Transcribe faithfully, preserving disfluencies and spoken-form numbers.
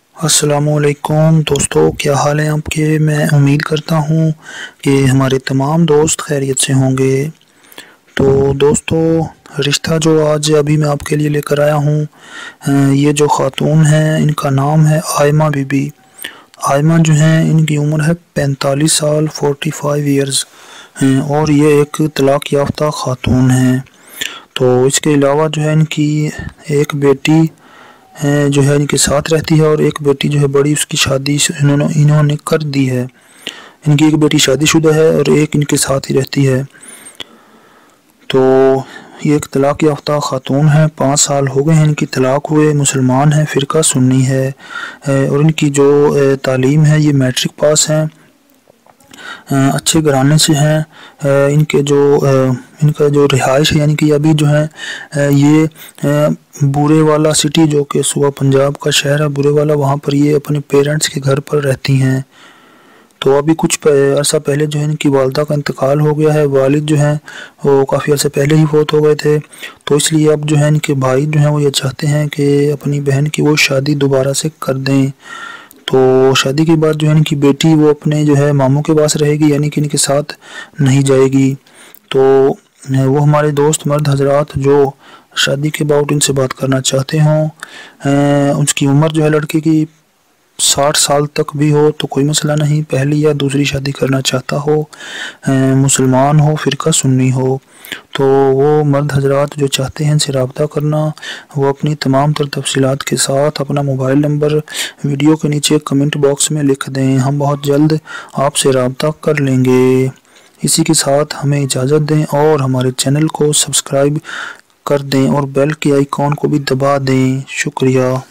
अस्सलामुअलैकुम दोस्तों, क्या हाल है आपके। मैं उम्मीद करता हूँ कि हमारे तमाम दोस्त खैरियत से होंगे। तो दोस्तों, रिश्ता जो आज अभी मैं आपके लिए लेकर आया हूँ, ये जो ख़ातून हैं इनका नाम है आयमा बीबी। आयमा जो हैं इनकी उम्र है पैंतालीस साल, फोर्टी फाइव ईयर्स हैं, और ये एक तलाक़ याफ्ता ख़ातून हैं। तो इसके अलावा जो है इनकी एक बेटी जो है इनके साथ रहती है, और एक बेटी जो है बड़ी, उसकी शादी इन्होंने इन्होंने कर दी है। इनकी एक बेटी शादीशुदा है और एक इनके साथ ही रहती है। तो ये एक तलाक़ याफ्ता ख़ातून है, पाँच साल हो गए हैं इनकी तलाक़ हुए। मुसलमान है, फ़िरका सुन्नी है, और इनकी जो तालीम है ये मैट्रिक पास हैं, अच्छे घराने से हैं। इनके जो इनका जो रिहाइश है, यानी कि अभी जो है ये बुरे वाला सिटी, जो कि सूबा पंजाब का शहर है बुरे वाला, वहाँ पर ये अपने पेरेंट्स के घर पर रहती हैं। तो अभी कुछ अर्सा पहले जो है इनकी वालदा का इंतकाल हो गया है। वालिद जो हैं वो काफ़ी अर्से पहले ही फौत हो गए थे, तो इसलिए अब जो है इनके भाई जो हैं वो ये चाहते हैं कि अपनी बहन की वो शादी दोबारा से कर दें। तो शादी के बाद जो है इनकी बेटी वो अपने जो है मामू के पास रहेगी, यानी कि इनके साथ नहीं जाएगी। तो वो हमारे दोस्त मर्द हजरात जो शादी के बाद इनसे बात करना चाहते हों, उसकी उम्र जो है लड़के की साठ साल तक भी हो तो कोई मसला नहीं, पहली या दूसरी शादी करना चाहता हो, मुसलमान हो, फ़िरका सुन्नी हो, तो वो मर्द हजरात जो चाहते हैं इनसे रब्ता करना, वो अपनी तमाम तर तफसीलात के साथ अपना मोबाइल नंबर वीडियो के नीचे कमेंट बॉक्स में लिख दें। हम बहुत जल्द आपसे रब्ता कर लेंगे। इसी के साथ हमें इजाज़त दें और हमारे चैनल को सब्सक्राइब कर दें और बेल के आइकॉन को भी दबा दें। शुक्रिया।